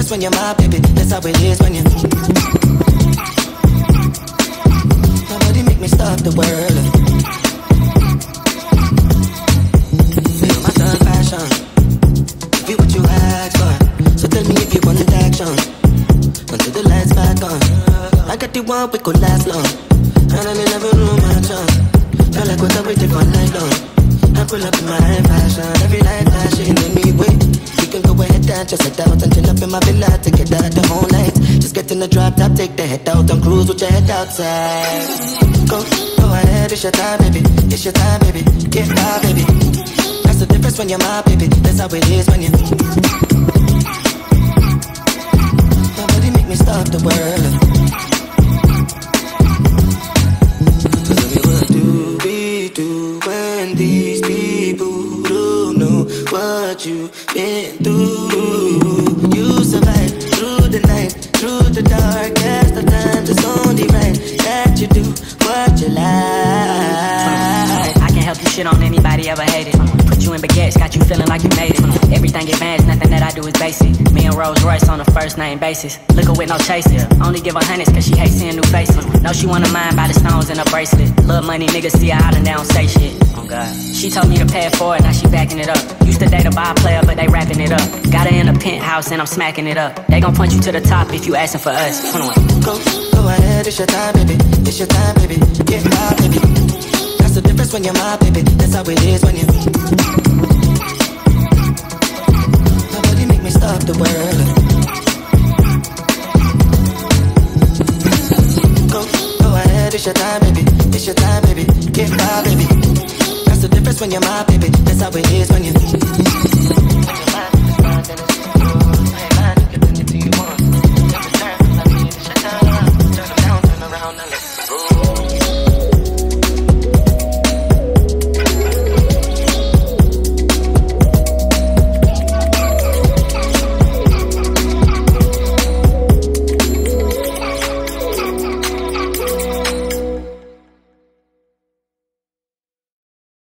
difference when you're my baby. That's how it is when you. Nobody make me stop the world. Feel my thug passion. Give you what you ask for. So tell me if you want action. Until the lights back on. I got the one we could last long. And I'm in every room I jump. Feel like what I waited for night long. I pull up in my high fashion. Every night flashing anyway. We can go ahead and just head out and chill up in my villa to get out the whole night. Just get in the drop top, take the head out and cruise with your head outside. Go ahead, it's your time, baby. It's your time, baby. Get out, baby. That's the difference when you're my baby. That's how it is when you. Nobody make me stop the world. These people don't know what you've been through. You survived through the night, through the darkest of times. It's only right that you do what you like. I can help you shit on anybody ever hated. Put you in baguettes, got you feeling like you made it. Everything advanced, nothing that I do is basic. Me and Rolls Royce on a first name basis. Liquor with no chaser. Only give her hundreds cause she hates seeing new faces. Know she wanna mind by the stones in her bracelet. Little money niggas see her out and they don't say shit. Oh God. She told me to pay it forward, now she backing it up. Used to date a bar player, but they wrapping it up. Got her in a penthouse and I'm smacking it up. They gon' punch you to the top if you asking for us. 21. Go ahead, it's your time, baby. It's your time, baby. Get my baby. That's the difference when you're my baby. That's how it is when you. Nobody make me stop the world. Go ahead, it's your time, baby. It's your time, baby. Get my baby. That's the difference when you're my baby. That's how it is when you.